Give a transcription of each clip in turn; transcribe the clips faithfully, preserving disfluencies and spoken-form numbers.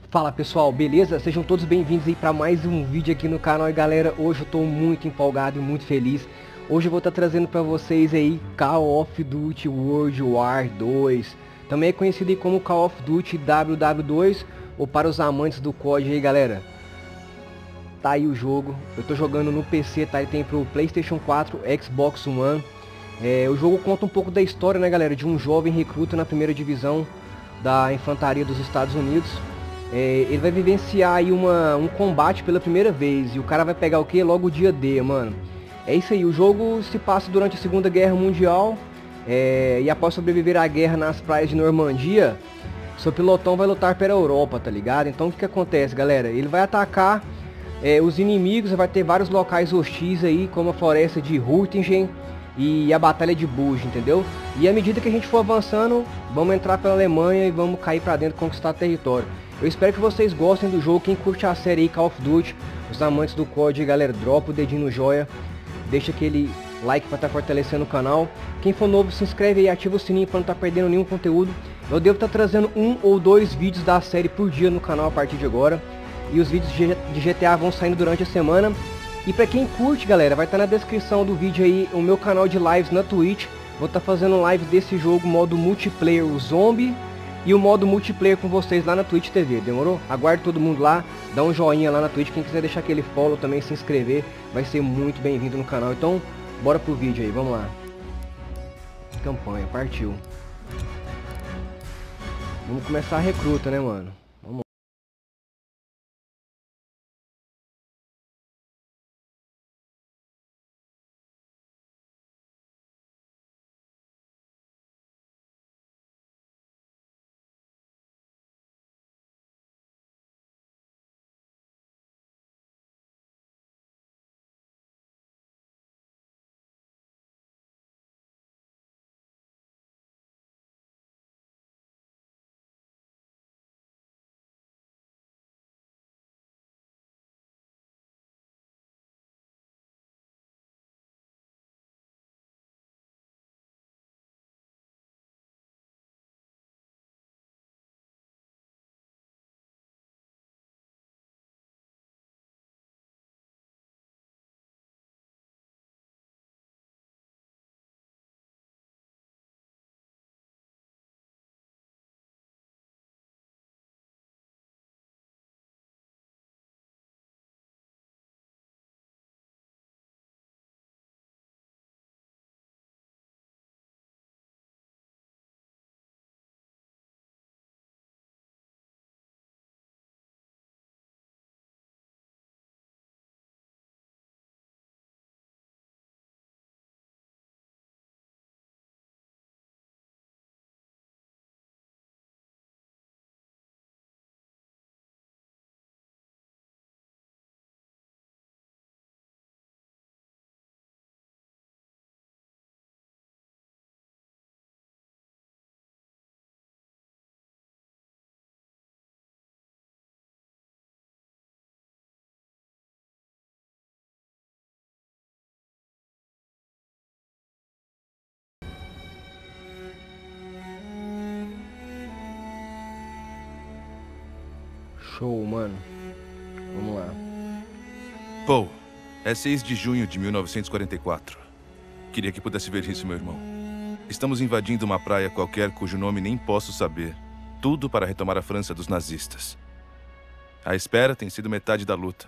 Fala pessoal, beleza? Sejam todos bem-vindos aí para mais um vídeo aqui no canal. E galera, hoje eu tô muito empolgado e muito feliz. Hoje eu vou estar trazendo para vocês aí Call of Duty World War dois. Também é conhecido aí como Call of Duty W W dois, ou para os amantes do C O D aí, galera. Tá aí o jogo, eu tô jogando no P C, tá? Ele tem pro PlayStation quatro, Xbox One. É, o jogo conta um pouco da história, né, galera, de um jovem recruta na primeira divisão da infantaria dos Estados Unidos. É, ele vai vivenciar aí uma, um combate pela primeira vez. E o cara vai pegar o que? Logo o dia D, mano. É isso aí, o jogo se passa durante a Segunda Guerra Mundial. É, e após sobreviver à guerra nas praias de Normandia, seu pilotão vai lutar pela Europa, tá ligado? Então o que que acontece, galera? Ele vai atacar é, os inimigos, vai ter vários locais hostis aí, como a floresta de Hurtingen e a Batalha de Bulge, entendeu? E à medida que a gente for avançando, vamos entrar pela Alemanha e vamos cair pra dentro e conquistar território. Eu espero que vocês gostem do jogo. Quem curte a série aí, Call of Duty, os amantes do C O D, galera, dropa o dedinho no joia, deixa aquele like para estar tá fortalecendo o canal. Quem for novo, se inscreve aí, ativa o sininho para não estar tá perdendo nenhum conteúdo. Eu devo estar tá trazendo um ou dois vídeos da série por dia no canal a partir de agora. E os vídeos de G T A vão saindo durante a semana. E para quem curte, galera, vai estar tá na descrição do vídeo aí o meu canal de lives na Twitch. Vou estar tá fazendo live desse jogo, modo multiplayer, o Zombie. E o modo multiplayer com vocês lá na Twitch T V, demorou? Aguarde todo mundo lá, dá um joinha lá na Twitch. Quem quiser deixar aquele follow também, se inscrever, vai ser muito bem-vindo no canal. Então, bora pro vídeo aí, vamos lá. Campanha, partiu. Vamos começar a recruta, né, mano? Vamos. Show, mano. Vamos lá. Paul, é seis de junho de mil novecentos e quarenta e quatro. Queria que pudesse ver isso, meu irmão. Estamos invadindo uma praia qualquer cujo nome nem posso saber. Tudo para retomar a França dos nazistas. A espera tem sido metade da luta.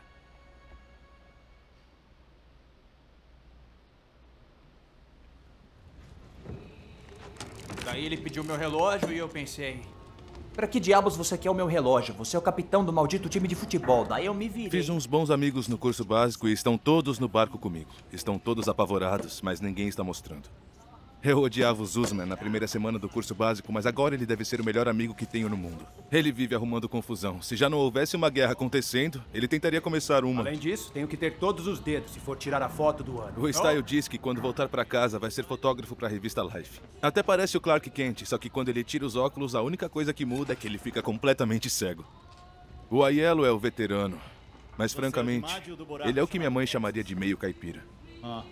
Daí ele pediu meu relógio e eu pensei... Pra que diabos você quer o meu relógio? Você é o capitão do maldito time de futebol. Daí eu me virei. Fiz uns bons amigos no curso básico e estão todos no barco comigo. Estão todos apavorados, mas ninguém está mostrando. Eu odiava o Zussman na primeira semana do curso básico, mas agora ele deve ser o melhor amigo que tenho no mundo. Ele vive arrumando confusão. Se já não houvesse uma guerra acontecendo, ele tentaria começar uma. Além disso, tenho que ter todos os dedos se for tirar a foto do ano. O Style diz que quando voltar pra casa vai ser fotógrafo pra revista Life. Até parece o Clark Kent, só que quando ele tira os óculos, a única coisa que muda é que ele fica completamente cego. O Aiello é o veterano, mas francamente, ele é o que minha mãe chamaria de meio caipira. Ah.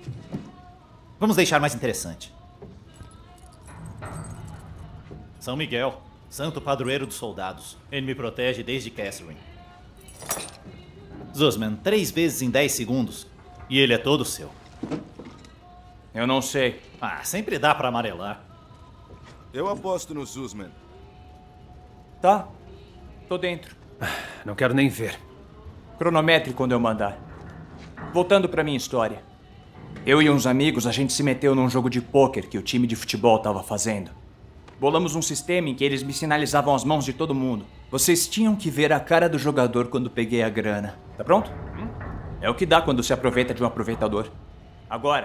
Vamos deixar mais interessante. São Miguel. Santo padroeiro dos soldados. Ele me protege desde Catherine. Zuzman, três vezes em dez segundos. E ele é todo seu. Eu não sei. Ah, sempre dá pra amarelar. Eu aposto no Zuzman. Tá. Tô dentro. Não quero nem ver. Cronometre quando eu mandar. Voltando pra minha história. Eu e uns amigos, a gente se meteu num jogo de pôquer que o time de futebol tava fazendo. Bolamos um sistema em que eles me sinalizavam as mãos de todo mundo. Vocês tinham que ver a cara do jogador quando peguei a grana. Tá pronto? Hum? É o que dá quando se aproveita de um aproveitador. Agora.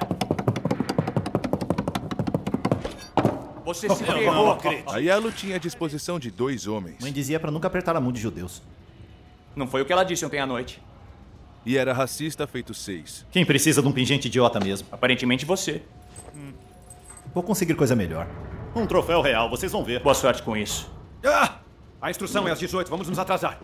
Você se ferrou. A Yellow tinha a disposição de dois homens. Mãe dizia pra nunca apertar a mão de judeus. Não foi o que ela disse ontem à noite. E era racista feito seis. Quem precisa de um pingente idiota mesmo? Aparentemente você. Hum. Vou conseguir coisa melhor. Um troféu real, vocês vão ver. Boa sorte com isso. Ah! A instrução é às dezoito, vamos nos atrasar.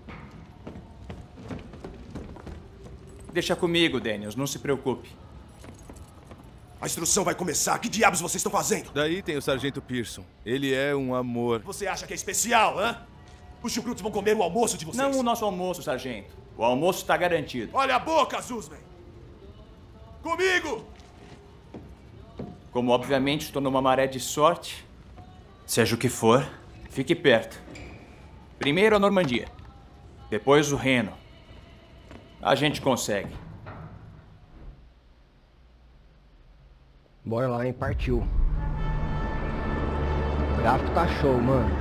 Deixa comigo, Daniels, não se preocupe. A instrução vai começar. Que diabos vocês estão fazendo? Daí tem o Sargento Pearson. Ele é um amor. Você acha que é especial, hã? Os chucrutos vão comer o almoço de vocês. Não o nosso almoço, sargento. O almoço está garantido. Olha a boca, Zuzman! Comigo! Como obviamente estou numa maré de sorte, seja o que for, fique perto. Primeiro a Normandia, depois o Reno. A gente consegue. Bora lá, hein? Partiu. O gráfico tá show, mano.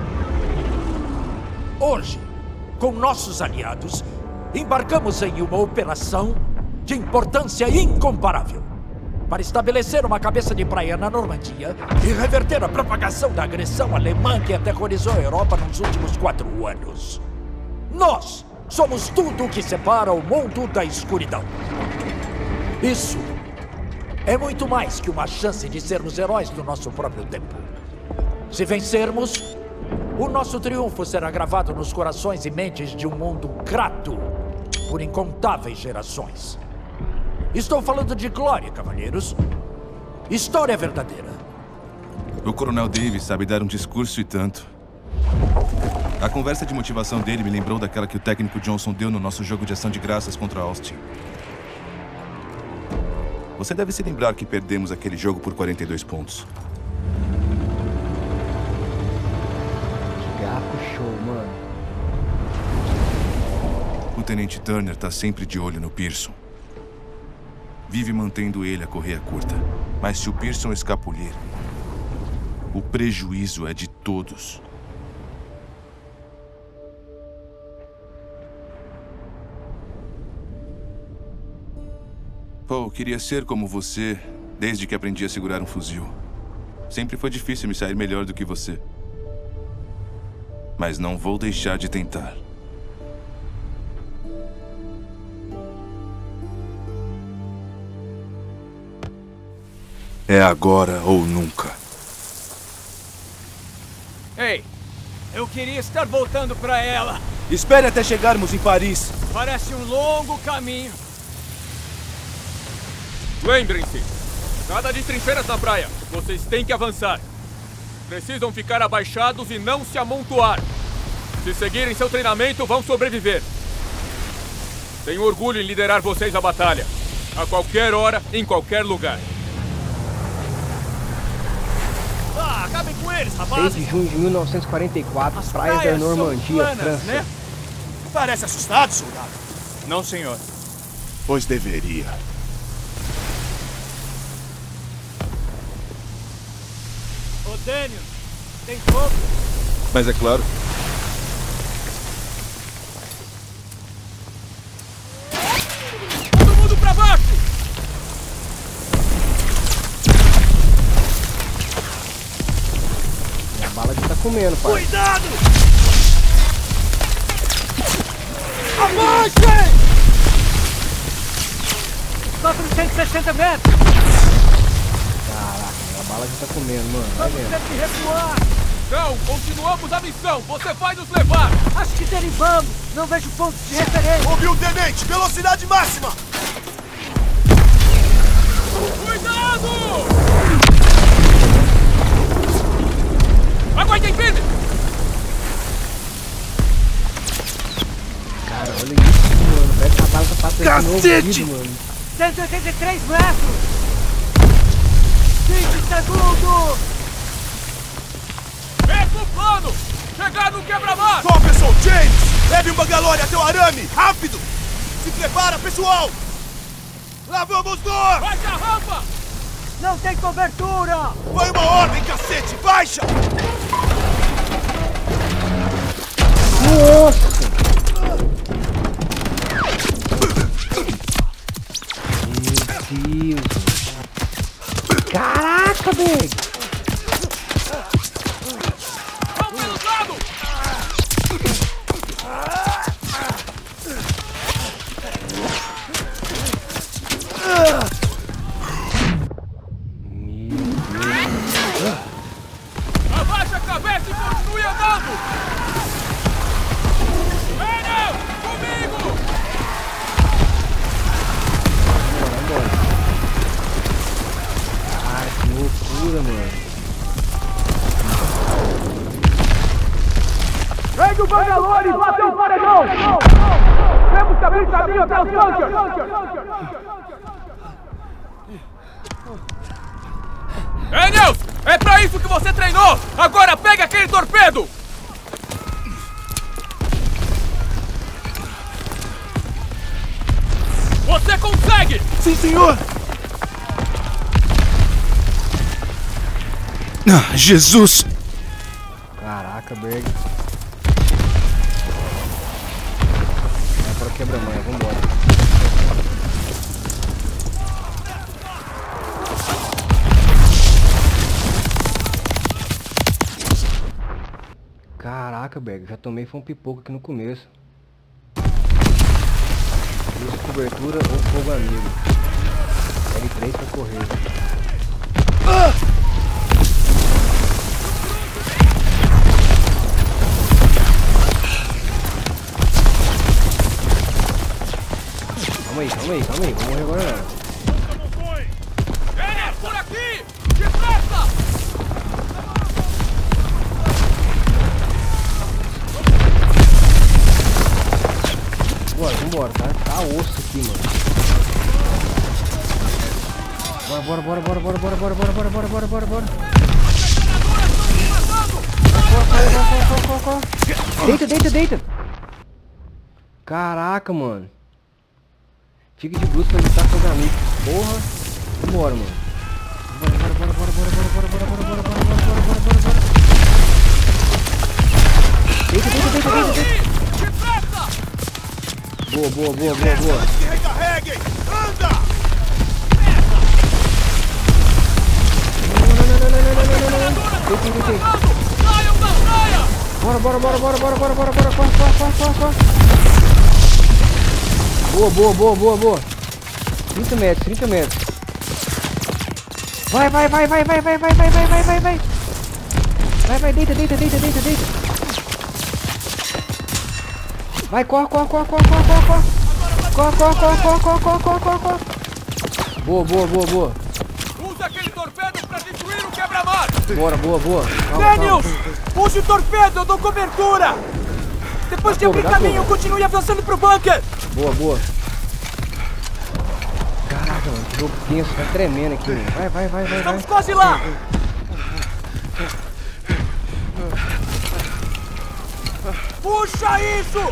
Hoje, com nossos aliados, embarcamos em uma operação de importância incomparável para estabelecer uma cabeça de praia na Normandia e reverter a propagação da agressão alemã que aterrorizou a Europa nos últimos quatro anos. Nós somos tudo o que separa o mundo da escuridão. Isso é muito mais que uma chance de sermos heróis do nosso próprio tempo. Se vencermos, o nosso triunfo será gravado nos corações e mentes de um mundo grato por incontáveis gerações. Estou falando de glória, cavalheiros. História verdadeira. O Coronel Davis sabe dar um discurso e tanto. A conversa de motivação dele me lembrou daquela que o técnico Johnson deu no nosso jogo de ação de graças contra Austin. Você deve se lembrar que perdemos aquele jogo por quarenta e dois pontos. Que gráfico show, mano. O Tenente Turner tá sempre de olho no Pearson. Vive mantendo ele a correia curta. Mas se o Pearson escapulir, o prejuízo é de todos. Paul, queria ser como você desde que aprendi a segurar um fuzil. Sempre foi difícil me sair melhor do que você. Mas não vou deixar de tentar. É agora ou nunca. Ei, eu queria estar voltando pra ela. Espere até chegarmos em Paris. Parece um longo caminho. Lembrem-se, nada de trincheiras na praia. Vocês têm que avançar. Precisam ficar abaixados e não se amontoar. Se seguirem seu treinamento, vão sobreviver. Tenho orgulho em liderar vocês à batalha. A qualquer hora, em qualquer lugar. Ah, acabem com eles, seis rapazes! de junho de mil novecentos e quarenta e quatro, As praias da praias são Normandia, planas, França. né? Parece assustado, soldado. Não, senhor. Pois deveria. Ô, Daniel, tem fogo? Mas é claro. Todo mundo pra baixo! A bala já tá comendo, pai. Cuidado! Avancem! Só cento e sessenta metros! Caraca, a bala já tá comendo, mano. Vai Vamos vendo. ter que recuar! Não, continuamos a missão! Você vai nos levar! Acho que derivamos! Não vejo pontos de referência! Ouviu, tenente? Velocidade máxima! Cuidado! Aguentem firme! Cacete! cento e oitenta e três metros! vinte segundos! Mesmo plano! Chegar no quebra-mar! Jefferson, James! Leve um Bangalore até o arame! Rápido! Se prepara, pessoal! Lá vamos nós! Vai a rampa! Não tem cobertura! Foi uma ordem, cacete! Baixa! Nossa! Meu Deus! Caraca, velho! Vamos lado! Abaixa a cabeça e continue andando! Daniel, comigo! Cara, que loucura, mano. Pegue o Bangalore! Bateu o paredão! Temos que abrir caminho até os bunkers! Daniels! É pra isso que você treinou! Agora pega aquele torpedo! Você consegue! Sim, senhor! Ah, Jesus! Caraca, Berg. Vai para o quebra-manha, vambora. Caraca, Berg, já tomei foi um pipoco aqui no começo. Usa cobertura ou fogo amigo. L três pra correr. Ah! Calma aí, calma aí, calma aí, vamos morrer agora não. É, por aqui! Depressa! Bora, vambora, tá? Tá osso aqui, mano. Bora, bora, bora, bora, bora, bora, bora, bora, bora, bora, bora, bora. Corre, corre, corre, corre, corre, corre. Deita, deita, deita. Caraca, mano. Fica de bruxo pra evitar fogo amigo. Porra. Vambora, mano. Bora, bora, bora, bora, bora, bora, bora, bora, bora, bora, bora, bora, bora, bora, bora. Deita, deita, deita, deita, deita. Boa, boa, boa, boa, boa. Se recarreguem! Anda! Não, não, não, não, não, não, não, não, não. Deitei, deitei. Saiam da praia! Bora, bora, bora, bora, bora, bora, bora, bora, corre, corre, corre, corre, corre. Boa, boa, boa, boa, boa. trinta metros, trinta metros. Vai, vai, vai, vai, vai, vai, vai, vai, vai, vai, vai, vai. Vai, vai, deita, deita, deita, deita, deita. Vai, corre, corre, corre, corre, corre, corre, corre. Corre, corre, corre, corre, corre, corre, corre, corre, corre. Boa, boa, boa, boa. Usa aquele torpedo pra destruir o quebra-mar! Bora, boa, boa. Calma, Daniels! calma. Use o torpedo, eu dou cobertura! Depois de Dá abrir fogo, dá caminho, fogo. continue avançando pro bunker! Boa, boa. Caraca, mano, que jogo tenso, tá tremendo aqui, mano. Vai, vai, vai, vai, vai. Estamos quase lá! Puxa isso!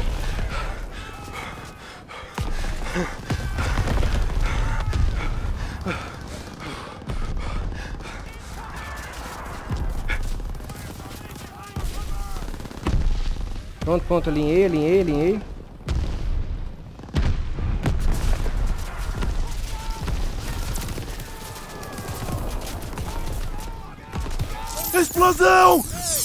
Pronto, pronto, alinhei, alinhei, alinhei. Explosão!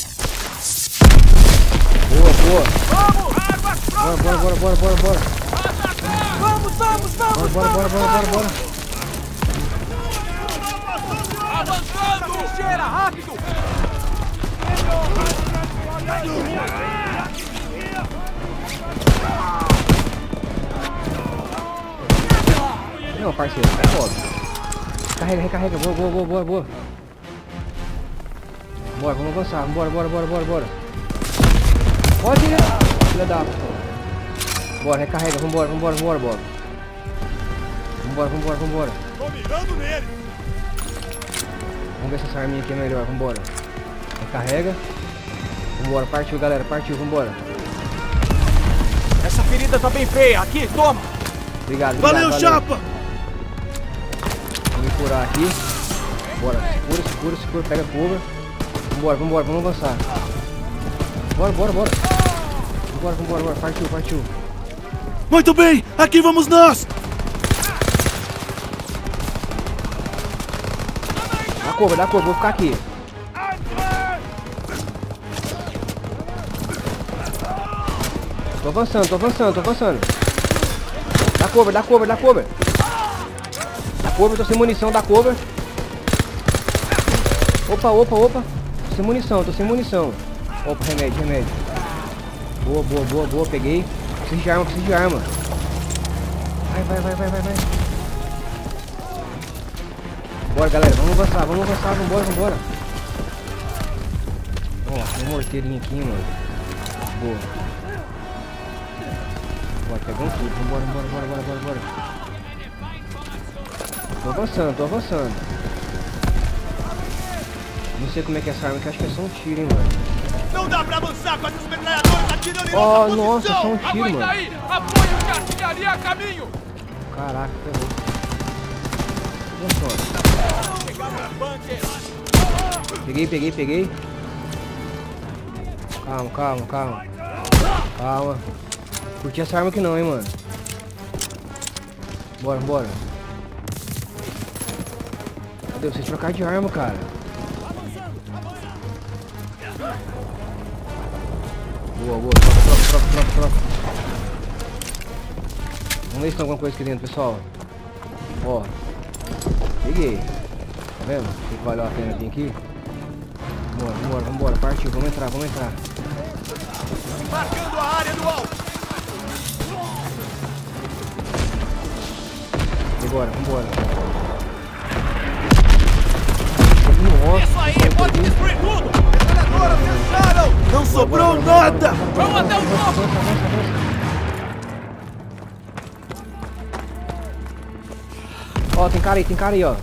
Boa, boa. Vamos, armas Bora, prontas! bora, bora, bora, bora, bora. Vamos, vamos, vamos! Bora, bora, bora, bora, bora, bora. Avançando! Trincheira, rápido! Não, parceiro, tá foda. Carrega, recarrega, boa, boa, boa, boa, boa. Bora, vamos avançar, bora, bora, bora, bora, bora. Pode ir, filha da puta. Bora, recarrega, vambora, vambora, vambora, bora. vambora, vambora, vambora. Tô mirando nele. Vamos ver se essa arminha aqui é melhor, vambora. Recarrega. Vambora, partiu, galera, partiu, vambora. Essa ferida tá bem feia. Aqui, toma. Obrigado, obrigado. Valeu, valeu. chapa. Vou me curar aqui. Bora, segura, segura, segura, pega cover. Vambora, vambora, vamos avançar. Bora, bora, bora. Vambora, vambora, bora. Partiu, partiu. Muito bem, aqui vamos nós. Dá cover, dá cover, vou ficar aqui. Tô avançando, tô avançando, tô avançando. Dá cover, dá cover, dá cover. Dá cover, tô sem munição, dá cover. Opa, opa, opa. Tô sem munição, tô sem munição. Opa, remédio, remédio. Boa, boa, boa, boa, peguei. Preciso de arma, preciso de arma. Vai, vai, vai, vai, vai, vai. Bora, galera, vamos avançar, vamos avançar, vambora, vambora. Ó, tem um morteirinho aqui, mano. Boa. Bora, pegamos tudo, vambora, vambora, bora, bora, bora, bora. Tô avançando, tô avançando. Não sei como é que é essa arma, que acho que é só um tiro, hein, mano. Não dá pra avançar com esses metralhadores atirando em Oh, nossa nossa, posição. só um tiro, Aguenta mano. aí! Apoio de artilharia a caminho! Caraca, ferrou. Funciona. Peguei, peguei, peguei. Calma, calma, calma. Calma. Curti essa arma aqui não, hein, mano. Bora, bora. Cadê vocês trocar de arma, cara? Boa, boa. Troca, troca, troca, troca, troca. Vamos ver se tem alguma coisa aqui dentro, pessoal. Ó. Peguei. Tá vendo? Tem que valer a pena vir aqui. Vambora, vambora, vambora. Partiu, vamos entrar, vamos entrar. Marcando a área do alto. Vambora, vambora. Nossa, Isso aí, pode destruir tudo. Metralhadoras entraram. Não sobrou nada. Vamos até o topo! Ó, tem cara aí, tem cara aí, ó.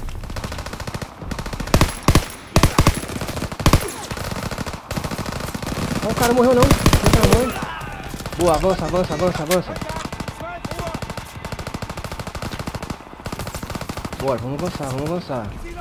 Ó, o cara morreu não. O cara morreu. Boa, avança, avança, avança, avança. Bora, vamos avançar, vamos avançar.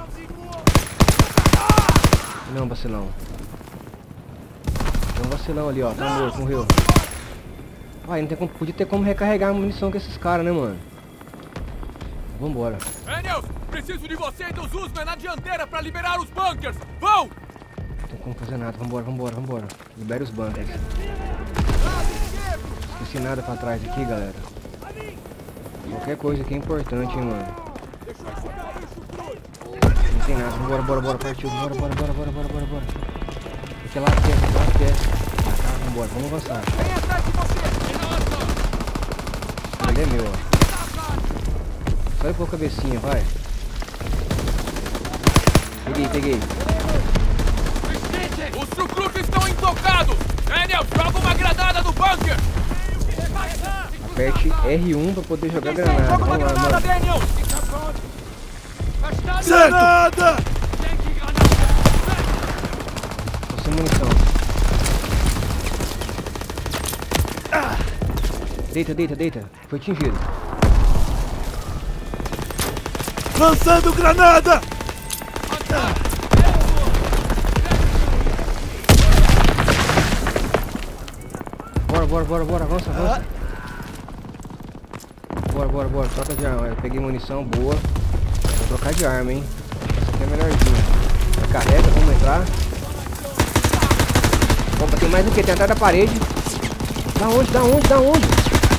Não, vacilão. Tem um vacilão ali, ó. Tá morto, morreu. Ai, não tem como, podia ter como recarregar a munição com esses caras, né, mano? Vambora. Daniels, preciso de você e dos Usman na dianteira pra liberar os bunkers! Vão! Não tem como fazer nada. Vambora, vambora, vambora. Libere os bunkers. Esqueci nada pra trás aqui, galera. Qualquer coisa aqui é importante, hein, mano. Não tem nada. Vambora, bora, bora, partiu. Bora, bora, bora, bora, bora, bora, bora. Aqui lá atrás, aqui lá atrás. Ah, tá, vambora, vamos avançar. Vem atrás de você! Ele é meu, ó. Só pôr a cabecinha, vai. Peguei, peguei. Os chucrutes estão intocados! Daniels, joga uma granada no bunker! Aperte R um pra poder jogar granada. Joga uma Vamos lá, granada, mano. Daniels. Granada. Tô sem munição. Deita, deita, deita. Foi atingido. Lançando granada. Bora, bora, bora, bora. Avança, avança. Bora, bora, bora. Troca de arma. Eu peguei munição boa. Vou trocar de arma, hein. Essa aqui é melhorzinha. Carrega, vamos entrar. Opa, tem mais o que? Tem atrás da parede. Da onde? Da onde? Da onde?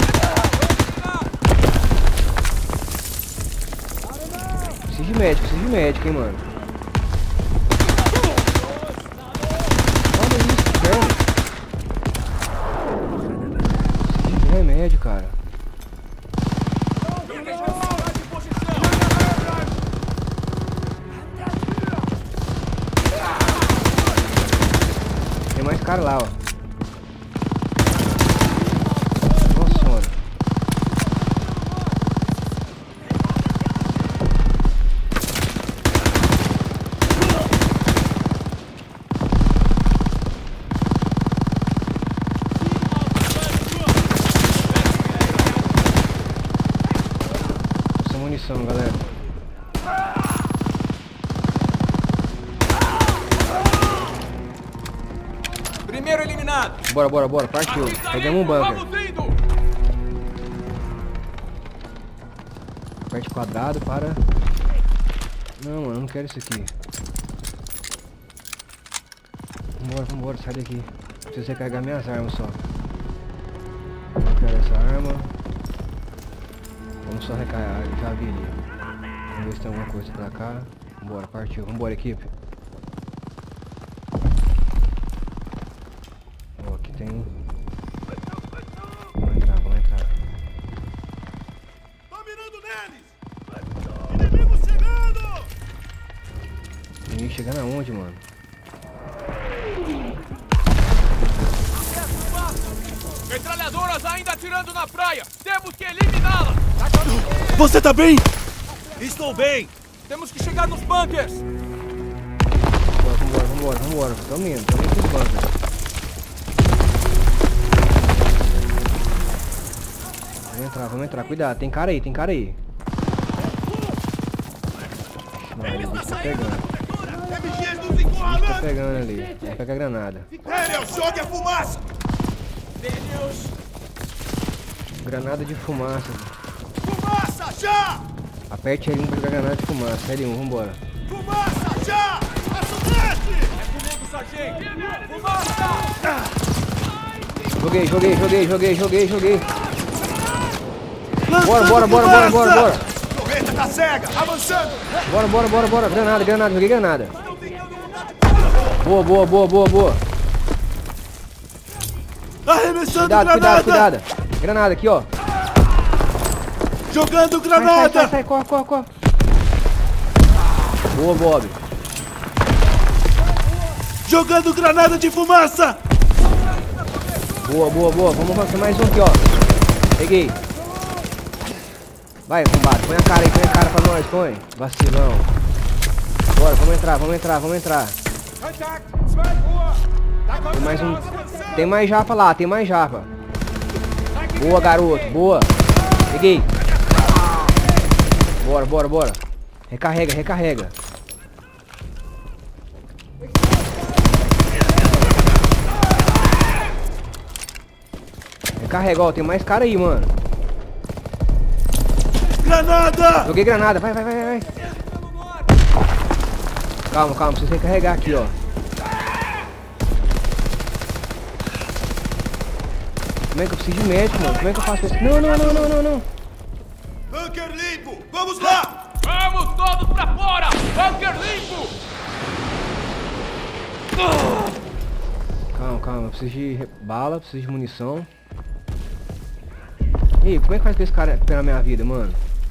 Preciso de médico, preciso de médico, hein, mano. Olha isso, velho. Preciso de remédio, cara. Tem mais cara lá, ó. Nossa senhora. munição, galera. Primeiro eliminado. Bora, bora, bora. Partiu. Pegamos um bunker. Aperte quadrado para... Não, mano, não quero isso aqui. Vambora, vambora, sai daqui. Preciso recarregar minhas armas só. Não quero essa arma. Vamos só recarregar, já vi ali. Vamos ver se tem alguma coisa pra cá. Vambora, partiu. Vambora, equipe. Ó, aqui tem... Vamos entrar, vamos entrar. Tô mirando neles! Inimigo chegando! Inimigo chegando aonde, mano? Metralhadoras ainda atirando na praia! Temos que eliminá-las! Você tá bem? Estou bem! Temos que chegar nos bunkers. Vambora, vambora, vambora, vambora. Tamo indo, tamo indo pros bunkers. Vamos entrar, vamos entrar. Cuidado, tem cara aí, tem cara aí. Não, ele tá pegando. Ele tá pegando ali. Vamos pegar a granada. Daniel, jogue a fumaça! Granada de fumaça. Fumaça, já! Aperte L um pra pegar granada de fumaça. L um, vambora. Fumaça, já! Açudete! É comigo, sargento. Fumaça! Joguei, joguei, joguei, joguei, joguei, joguei. Bora, bora, bora, bora, bora, bora. Torreta tá cega, avançando! Bora, bora, bora, bora. Granada, granada, joguei granada. Boa, boa, boa, boa, boa. Arremessando Cuidado, granada! cuidado, cuidado. Granada aqui, ó. Jogando Sai, granada! sai, sai, sai, corre, corre, corre. Boa, Bob. Jogando granada de fumaça! Boa, boa, boa. Vamos avançar mais um aqui, ó. Peguei. Vai, combate. Põe a cara aí, põe a cara pra nós, põe. Vacilão. Bora, vamos entrar, vamos entrar, vamos entrar. Tem mais um. Tem mais japa lá, tem mais japa. Boa, garoto, boa. Peguei. Bora, bora, bora. Recarrega, recarrega. Recarrega, ó, tem mais cara aí, mano. Granada! Joguei granada, vai, vai, vai, vai. Calma, calma, preciso recarregar aqui, ó. Como é que eu preciso de médico, mano? Como é que eu faço isso? Não, não, não, não, não, não. Bunker limpo! Vamos lá! Vamos todos pra fora! Bunker limpo! Calma, calma, eu preciso de bala, preciso de munição. E aí, como é que faz pra esse cara recuperar minha vida, mano?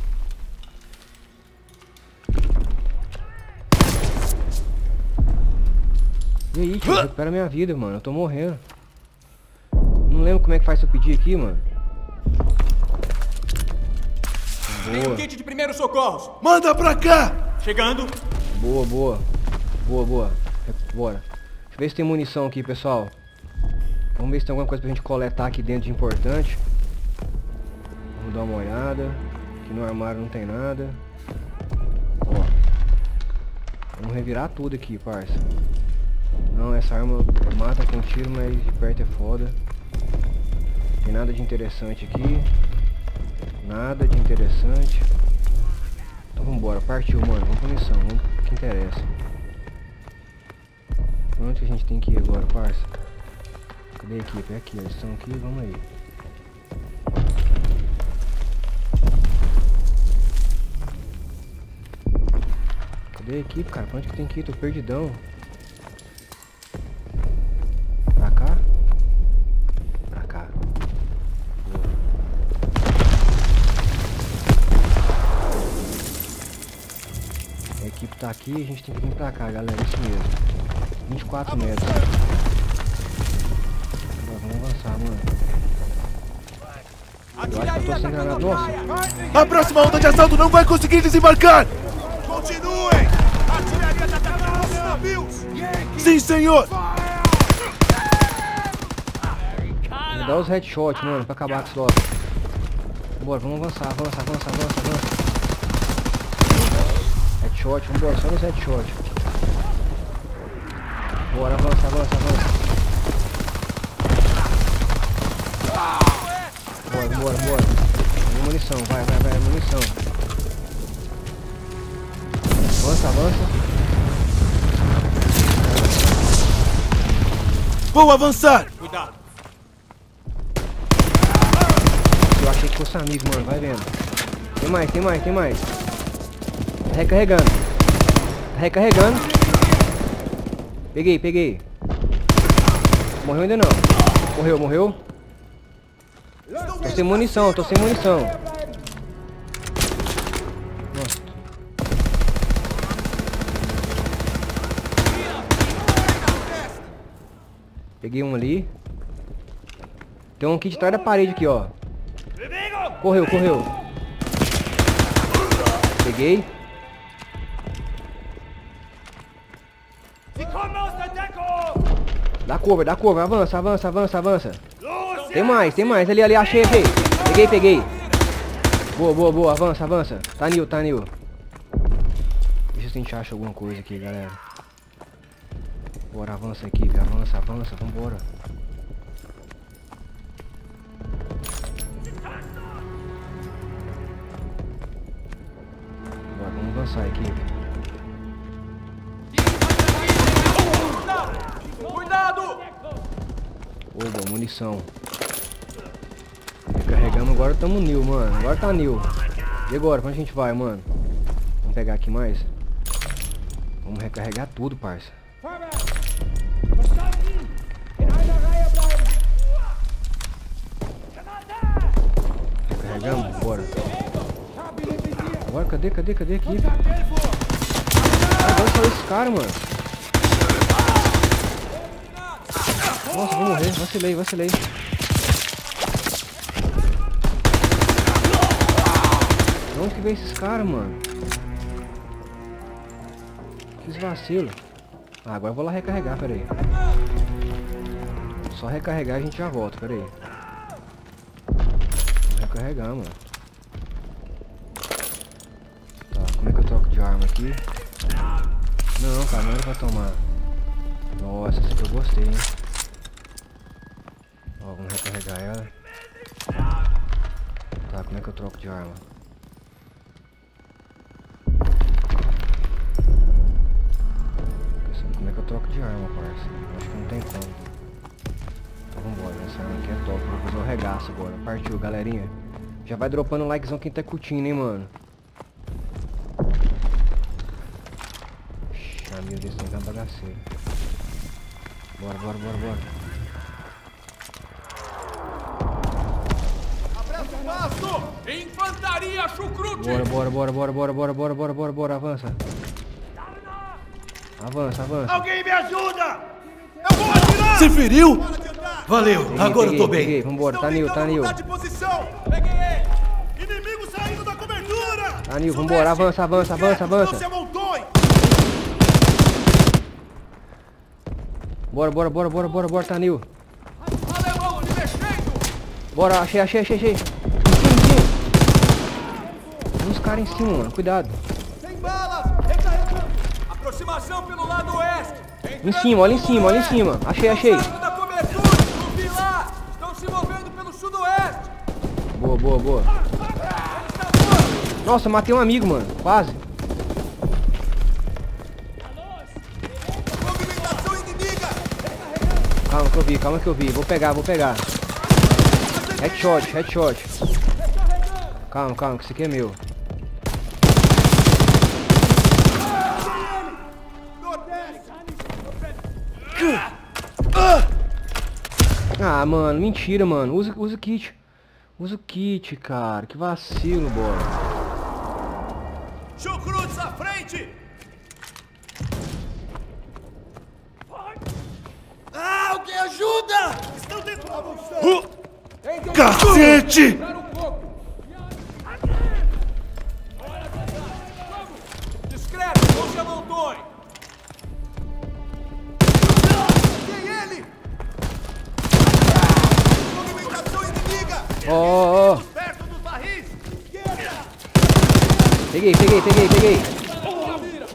E aí, tio, recupera minha vida, mano. Eu tô morrendo. Não lembro como é que faz pra eu pedir aqui, mano. Tem um kit de primeiros socorros. Manda pra cá! Chegando. Boa, boa. Boa, boa. Bora. Deixa eu ver se tem munição aqui, pessoal. Vamos ver se tem alguma coisa pra gente coletar aqui dentro de importante. Vamos dar uma olhada. Aqui no armário não tem nada. Ó. Vamos revirar tudo aqui, parça. Não, essa arma mata com tiro, mas de perto é foda. Tem nada de interessante aqui. Nada de interessante. Então vambora, partiu, mano. Vamos pra missão, vamos pro que interessa. Pra onde que a gente tem que ir agora, parça? Cadê a equipe? É aqui, eles estão aqui, vamos aí. Cadê a equipe, cara? Pra onde que tem que ir? Tô perdidão. Pra cá? Pra cá. Boa. A equipe tá aqui, a gente tem que vir pra cá, galera. Isso mesmo. vinte e quatro metros. Agora, vamos avançar, mano. Eu acho que eu tô sem granada. Nossa! A próxima onda de assalto não vai conseguir desembarcar! Continuem! A artilharia tá atacando nossos navios! Sim, senhor! Me dá os headshots, mano, pra acabar com isso logo. Bora, vamos avançar, avançar, avançar, avançar, avançar. headshot, vambora, só nos headshot. Bora, avança, avança, avança. Bora, bora, bora. Tem munição, vai, vai, vai, munição. Avança, avança. Vou avançar! Cuidado! Eu achei que fosse amigo, mano, vai vendo. Tem mais, tem mais, tem mais. Tá recarregando. Tá recarregando. Peguei, peguei. Morreu ainda não. Morreu, morreu. Tô sem munição, tô sem munição. Nossa. Peguei um ali. Tem um aqui de trás da parede aqui, ó. Correu, correu. Peguei. Dá cover, dá cover. Avança, avança, avança, avança. Tem mais, tem mais. Ali, ali, achei, achei. Peguei, peguei. Boa, boa, boa. Avança, avança. Tá new, tá new. Deixa eu se a gente acha alguma coisa aqui, galera. Bora, avança aqui, velho. Avança, avança, vambora. Bora, vamos avançar aqui. Cuidado! Oba, munição. Recarregamos, agora tamo new, mano. Agora tá new. E agora, pra onde a gente vai, mano? Vamos pegar aqui mais? Vamos recarregar tudo, parça. Recarregamos? Bora. Bora, cadê, cadê, cadê a equipe? Agora só esse cara, mano. Nossa, vou morrer. Vacilei, vacilei. De onde que veio esses caras, mano? Que vacilo. Ah, agora eu vou lá recarregar, peraí. Só recarregar e a gente já volta, peraí. Vou recarregar, mano. Tá, como é que eu troco de arma aqui? Não, cara, não era pra tomar. Nossa, essa aqui eu gostei, hein? Ó, vamos recarregar ela. Tá, como é que eu troco de arma? Como é que eu troco de arma, parça? Acho que não tem como. Então vambora, essa arma aqui é top. Vou fazer um regaço agora. Partiu, galerinha. Já vai dropando um likezão quem tá curtindo, hein, mano. Ah, meu Deus, tem que dar bagaceiro. Bora, bora, bora, bora. Apresenta o passo! Infantaria chucrute! Bora, bora, bora, bora, bora, bora, bora, bora, bora, bora, avança. Avança, avança. Alguém me ajuda! Eu vou atirar! Se feriu? Valeu, Peguei, agora peguei, eu tô bem. Peguei, vambora, tá new, tá new. Peguei ele! Inimigo saindo da cobertura! Tá new, vambora, avança, avança, avança, avança. Bora, bora, bora, bora, bora, bora, tá new. Alemão, lhe mexendo! Bora, achei, achei, achei, achei. Em cima, em cima. Tem uns caras em cima, mano, cuidado. Sem balas! Recarregando! Aproximação pelo lado oeste! Em cima, olha em cima, olha em cima. Achei, achei. Da cobertura! No pilar! Estão se movendo pelo sudoeste! Boa, boa, boa. Nossa, matei um amigo, mano. Quase. Calma que eu vi, calma que eu vi. Vou pegar, vou pegar. Headshot, headshot. Calma, calma, que isso aqui é meu. Ah, mano, mentira, mano. Usa, usa o kit. Usa o kit, cara. Que vacilo, bora. Chucrutes à frente! Ah, alguém ajuda! Estão dentro da bolsa! Cacete! Discreto, não se amontoe! Tem ele! Movimentação inimiga! Ó, ó, ó. Perto dos barris! Peguei, peguei, peguei, peguei.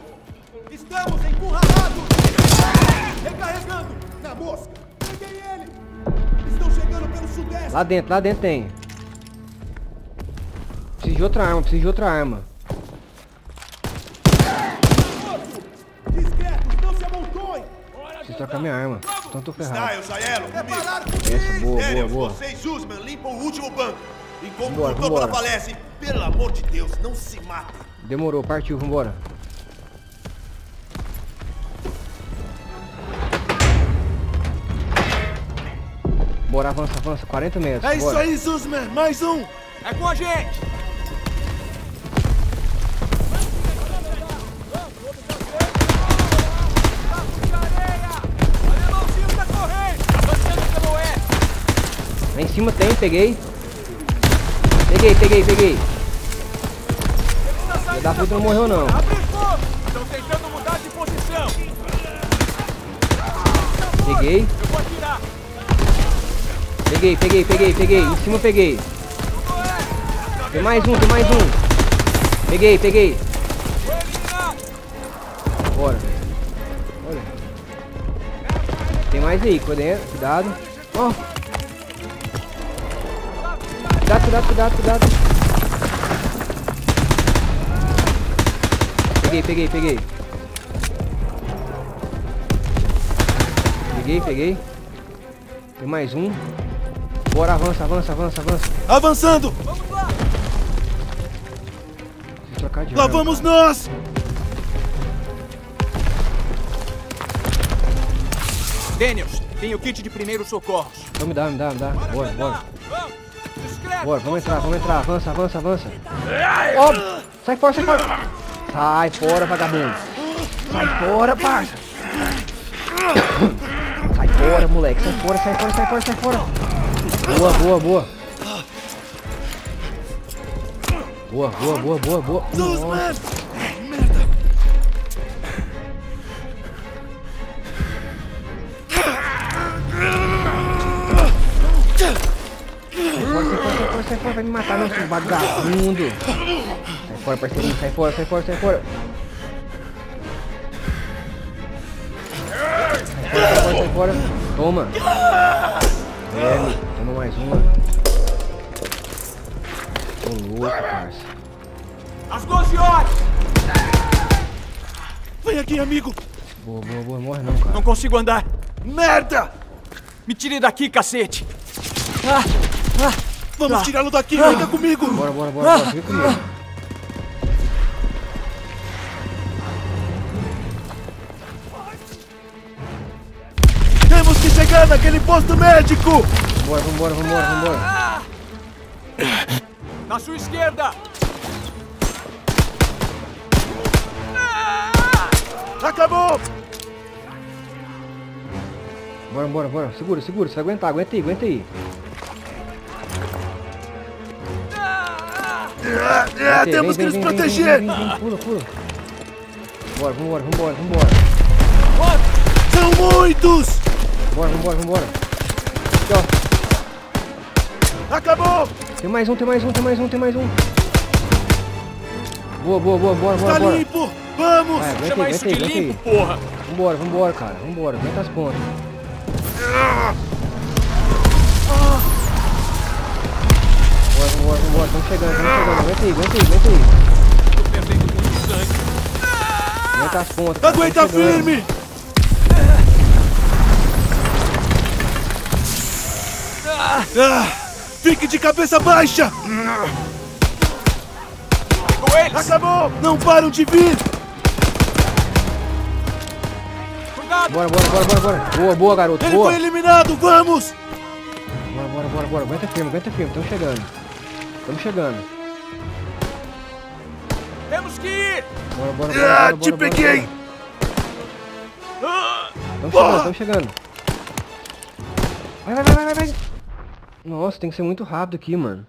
a mosca! Peguei ele! Estão chegando pelo sudeste! Lá dentro, lá dentro tem. Preciso de outra arma, preciso de outra arma. Discretos, não se amontoem! Preciso trocar minha arma. Então tô ferrado. Styles, Aiello, comigo! Essa, boa, boa, Daniels, boa. vocês, Usman, limpam o último banco. Enquanto Vambora, o doutor vambora. falece, pelo amor de Deus, não se mata. Demorou, partiu, vambora. Bora, avança, avança, quarenta metros. É isso bora. aí, Usman, mais um! É com a gente! Lá em cima tem, peguei. Peguei, peguei, peguei. Filho da puta não morreu não. Abre fogo! Estão tentando mudar de posição! Peguei. Eu vou atirar! Peguei, peguei, peguei, peguei. Em cima peguei. Tem mais um, tem mais um. Peguei, peguei. Bora. Olha. Tem mais aí, cuidado, cuidado. Ó. Cuidado, cuidado, cuidado, cuidado. Peguei, peguei, peguei. Peguei, peguei. Tem mais um. Bora, avança, avança, avança, avança. Avançando! Preciso trocar de Lá arma. vamos nós! Daniels, tem o kit de primeiros socorros. Então me dá, me dá, me dá. Bora, bora. Vamos! Discreto! Bora, vamos entrar, vamos entrar. Avança, avança, avança. Ó, sai fora, sai fora. Sai fora, vagabundo. Sai fora, parça. Sai fora, moleque. Sai fora, sai fora, sai fora, sai fora. Boa, boa, boa. Boa, boa, boa, boa, boa. Nossa. Sai fora, sai fora, sai fora, vai me matar, não, seu vagabundo. Sai fora, parceirinho, sai fora, sai fora, sai fora. Sai fora, sai fora, sai fora. Toma. É, toma mais uma. Tô louco, parça. Às doze horas! Vem aqui, amigo! Boa, boa, boa, morre não, cara. Não consigo andar! Merda! Me tire daqui, cacete! Ah, ah, Vamos tá. tirá-lo daqui, venha comigo! Bora, bora, bora, bora, fica comigo. Temos que chegar naquele posto médico! Vambora, vambora, vambora, vambora. Na sua esquerda! Acabou! Bora, bora, bora. Segura, segura, você vai aguentar, aguenta aí, aguenta aí. Ah, ah, Vem, temos vem, que vem, nos vem, proteger! Vem, vem, vem, vem, pula, pula. Bora, vambora, vambora, vambora. São muitos! Bora, vambora, vambora. Aqui, ó. Acabou! Tem mais um, tem mais um, tem mais um, tem mais um. Boa, boa, boa, bora, bora, Tá bora. limpo! Vamos! Vai, aguenta aí, Chama isso aguenta de aí, aguenta limpo, aí. porra! Vambora, vambora, cara. Vambora, aguenta as pontas. Bora, vambora, vambora. Estamos chegando, estamos chegando. Aguenta aí, aguenta aí, aguenta aí. Tô perdendo muito sangue. Aguenta as pontas. cara, Aguenta tamo chegando. firme! Ah, fique de cabeça baixa! Pegou eles! Acabou! Não param de vir! Cuidado! Bora, bora, bora, bora, bora. Boa, boa, garoto, Ele boa. foi eliminado! Vamos! Bora, bora, bora, bora. Aguenta firme, aguenta firme. Estamos chegando. Estamos chegando. Temos que ir! Bora, bora, bora. Ah, bora, te bora, peguei! Estamos Porra! chegando, estamos chegando. Vai, vai, vai, vai, vai. Nossa, tem que ser muito rápido aqui, mano.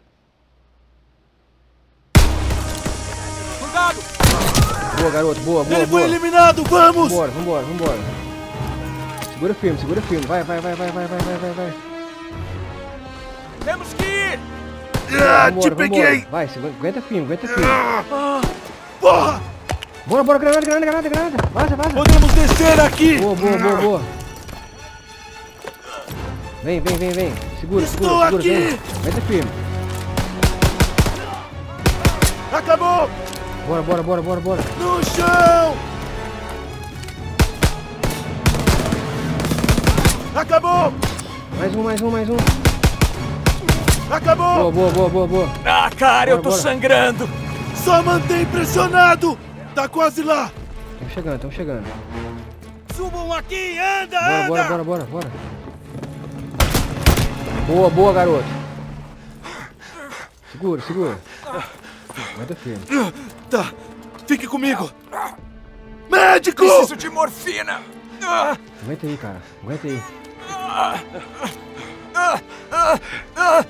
Cuidado! Boa, garoto, boa, boa, Ele foi boa. eliminado! Vamos! Vambora, vambora, vambora. Segura firme, segura firme. Vai, vai, vai, vai, vai, vai, vai, vai, vai. Temos que ir! Ah, Vambora, te peguei! vambora. Vai, segura, aguenta firme, aguenta firme. Porra! Bora, bora, granada, granada, granada, granada. Vaza, vaza. Podemos descer aqui! Boa, boa, boa, boa. Vem, vem, vem, vem. Segura, Estou segura, segura, aqui. vem. Aguenta firme. Acabou! Bora, bora, bora, bora, bora. No chão! Acabou! Mais um, mais um, mais um. Acabou! Boa, boa, boa, boa, boa. Ah, cara, Bora, eu tô bora. sangrando. Só mantém pressionado! Tá quase lá! Estamos chegando, estamos chegando. Subam aqui! Anda, Bora, anda! bora, bora, bora, bora. Boa, boa, garoto. Segura, segura. Aguenta firme. Tá, fique comigo! Médico! Preciso de morfina. Ah, Aguenta aí, cara. Aguenta aí. ah, ah, ah, ah.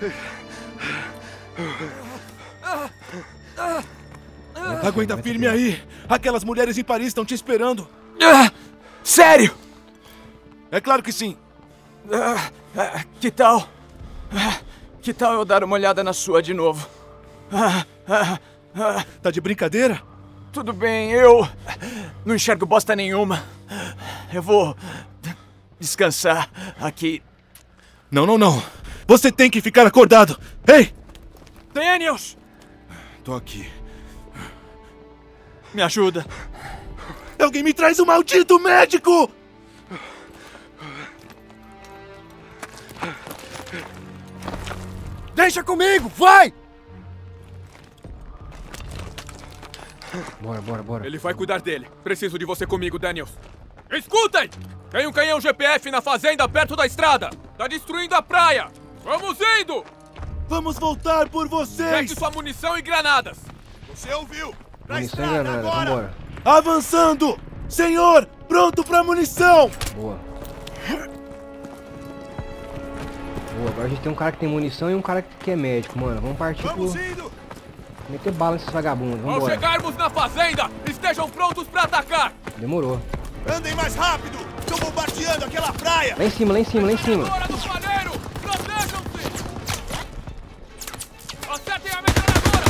Aguenta firme aí! Aquelas mulheres em Paris estão te esperando! Ah, sério? É claro que sim! Ah, ah, que tal? Ah, que tal eu dar uma olhada na sua de novo? Ah, ah, ah. Tá de brincadeira? Tudo bem, eu não enxergo bosta nenhuma. Eu vou descansar aqui. Não, não, não! Você tem que ficar acordado! Ei! Daniels! Tô aqui. Me ajuda. Alguém me traz um maldito médico! Deixa comigo, vai! Bora, bora, bora. Ele vai cuidar dele. Preciso de você comigo, Daniels. Escutem! Tem um canhão G P F na fazenda perto da estrada. Tá destruindo a praia. Vamos indo! Vamos voltar por vocês! Pegue sua munição e granadas. Você ouviu? Pra Munição e granada, vambora. Avançando! Senhor, pronto pra munição! Boa. Boa, agora a gente tem um cara que tem munição e um cara que é médico, mano. Vamos partir Vamos pro... indo! Meter bala nesses vagabundos, Ao vambora. chegarmos na fazenda, estejam prontos pra atacar. Demorou. Andem mais rápido! Estão bombardeando aquela praia! Lá em cima, lá em cima, lá em cima. Fora do palheiro! Protejam-se! Acertem a metralhadora!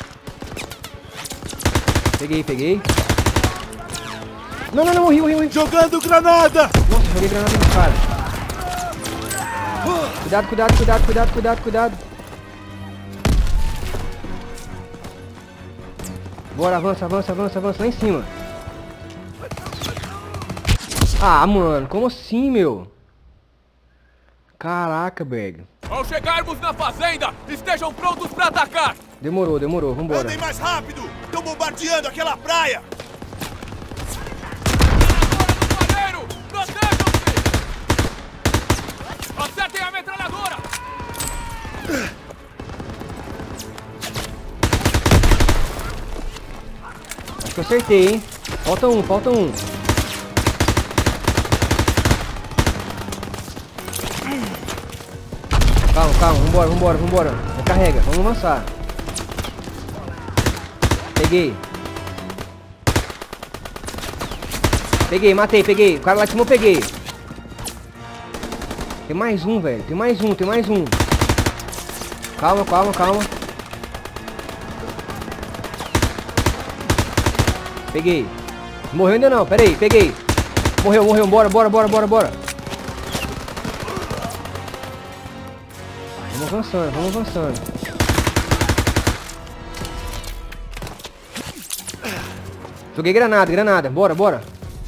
Peguei, peguei. Não, não, não, morri, morri, morri. Jogando granada! Nossa, joguei granada no cara. Cuidado, cuidado, cuidado, cuidado, cuidado, cuidado. Bora, avança, avança, avança, avança, lá em cima. Ah, mano, como assim, meu? Caraca, velho. Ao chegarmos na fazenda, estejam prontos pra atacar! Demorou, demorou, vambora. Andem mais rápido! Estão bombardeando aquela praia! Fora do palheiro! Protejam-se! Acertem a metralhadora! Acho que eu acertei, hein? Falta um, falta um. Calma, calma, vambora, vambora, vambora. Recarrega, vamos avançar. Peguei. Peguei, matei, peguei. O cara lá de cima eu peguei. Tem mais um, velho. Tem mais um, tem mais um. Calma, calma, calma. Peguei. Morreu ainda não, pera aí, peguei. Morreu, morreu, bora, bora, bora, bora, bora. Vamos avançando, vamos avançando. Joguei granada, granada, bora, bora.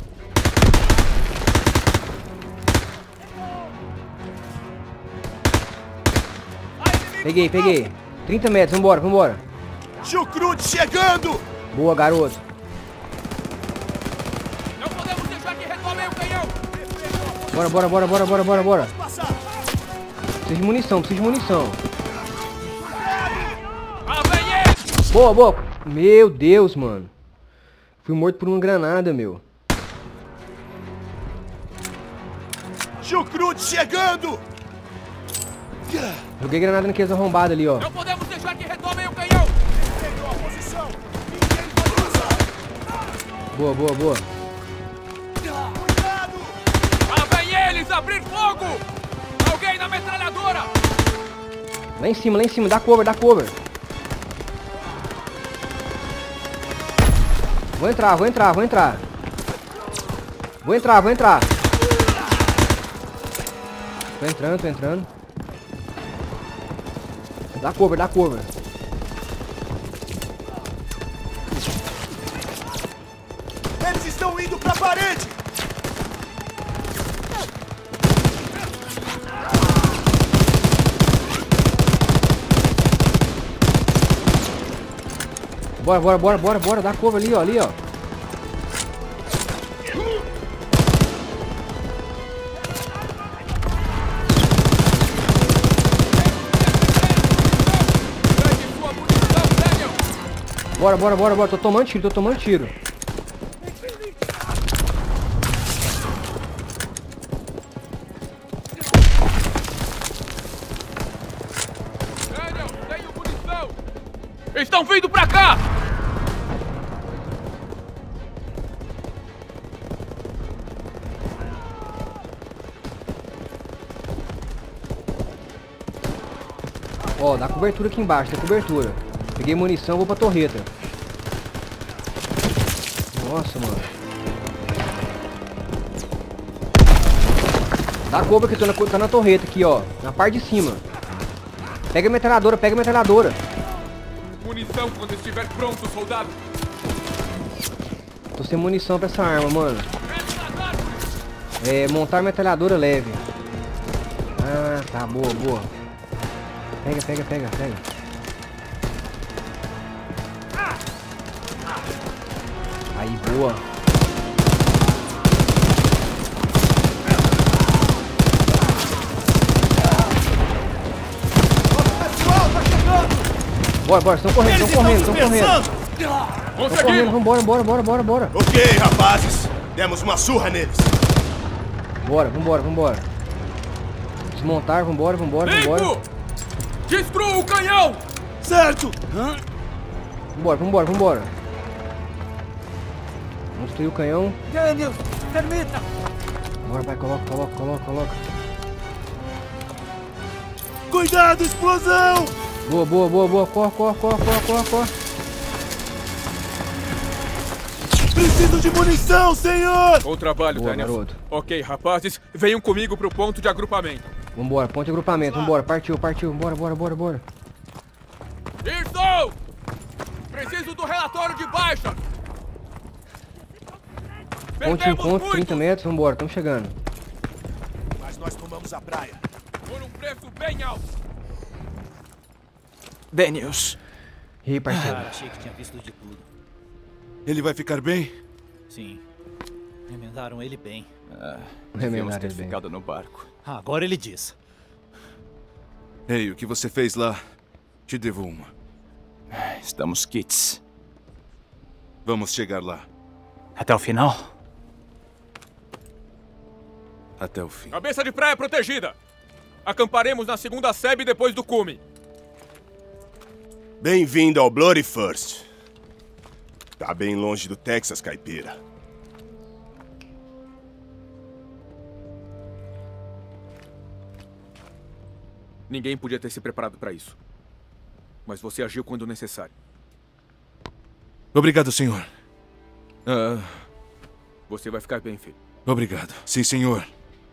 Peguei, peguei. trinta metros, vambora, vambora. Chucrute chegando! Boa, garoto. Não podemos deixar que retomem o canhão! Bora, bora, bora, bora, bora, bora, bora. Passar! Preciso de munição, preciso de munição. Ah, vem ele! Boa, boa. Meu Deus, mano. Fui morto por uma granada, meu. Chucrute chegando! Joguei granada naqueles arrombados ali, ó. Não podemos deixar que retomem o canhão! Pegou a posição! Ninguém pode usar! Boa, boa, boa. Cuidado! Ah, vem eles! Abrir fogo! Alguém na metralhadora! Lá em cima, lá em cima. Dá cover, dá cover. Vou entrar, vou entrar, vou entrar. Vou entrar, vou entrar. Tô entrando, tô entrando. Dá cover, dá cover. Eles estão indo pra parede! Bora, bora, bora, bora, bora. Dá cover ali, ó. Ali, ó. Bora, bora, bora, bora. Tô tomando tiro, tô tomando tiro. Daniel, tenho munição! Estão vindo pra cá! Ó, dá cobertura aqui embaixo, dá cobertura. Peguei munição, vou pra torreta. Nossa, mano. Dá cover que eu tô na, tá na torreta aqui, ó. Na parte de cima. Pega a metralhadora, pega a metralhadora. Munição quando estiver pronto, soldado. Tô sem munição pra essa arma, mano. É, montar a metralhadora leve. Ah, tá, boa, boa. Pega, pega, pega, pega. Aí, boa. Bora, bora, estão correndo, estão correndo, estão correndo. Estão correndo, vambora, bora, bora, bora, bora. Ok, rapazes. Demos uma surra neles. Bora, vambora, vambora. Desmontar, vambora, vambora, vambora. Destrua o canhão! Certo! Vambora, vambora, vambora. Vamos destruir o canhão. Daniel, permita! Bora, vai, coloca, coloca, coloca, coloca. Cuidado, explosão! Boa, boa, boa, boa. Corre, corre, corre, corre, corre, corre. Preciso de munição, senhor! Bom trabalho, Boa, Daniel. garoto. Ok, rapazes, venham comigo pro ponto de agrupamento. Vambora, ponto de agrupamento, vambora. Partiu, partiu. Bora, bora, bora, bora. Estou! Preciso do relatório de baixa! Ponto de encontro, trinta metros, vambora, estamos chegando. Mas nós tomamos a praia. Por um preço bem alto. Daniels. E aí, parceiro? Cara, achei que tinha visto de tudo. Ele vai ficar bem? Sim. Remendaram ele bem. Ah, Remendaram devíamos ter ele bem. ficado no barco. Ah, agora ele diz. Ei, o que você fez lá? Te devo uma. Estamos quites. Vamos chegar lá. Até o final? Até o fim. Cabeça de praia protegida. Acamparemos na segunda sebe depois do cume. Bem-vindo ao Bloody First. Tá bem longe do Texas, caipira. Ninguém podia ter se preparado para isso. Mas você agiu quando necessário. Obrigado, senhor. Ah, Você vai ficar bem, filho. obrigado. Sim, senhor.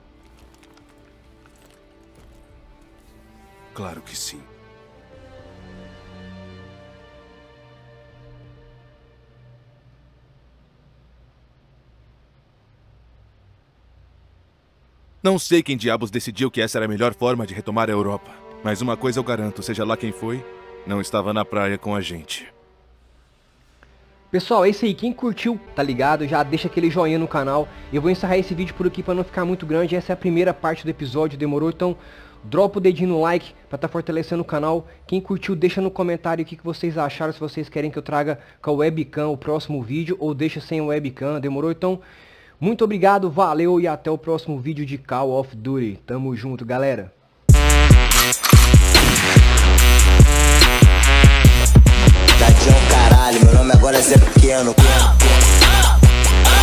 Claro que sim. Não sei quem diabos decidiu que essa era a melhor forma de retomar a Europa. Mas uma coisa eu garanto, seja lá quem foi, não estava na praia com a gente. Pessoal, é isso aí. Quem curtiu, tá ligado? Já deixa aquele joinha no canal. Eu vou encerrar esse vídeo por aqui pra não ficar muito grande. Essa é a primeira parte do episódio, demorou? Então, dropa o dedinho no like pra tá fortalecendo o canal. Quem curtiu, deixa no comentário o que, que vocês acharam. Se vocês querem que eu traga com a webcam o próximo vídeo ou deixa sem webcam, demorou? Então, muito obrigado, valeu e até o próximo vídeo de Call of Duty. Tamo junto, galera. Tadinho, caralho, meu nome agora é Zé Pequeno.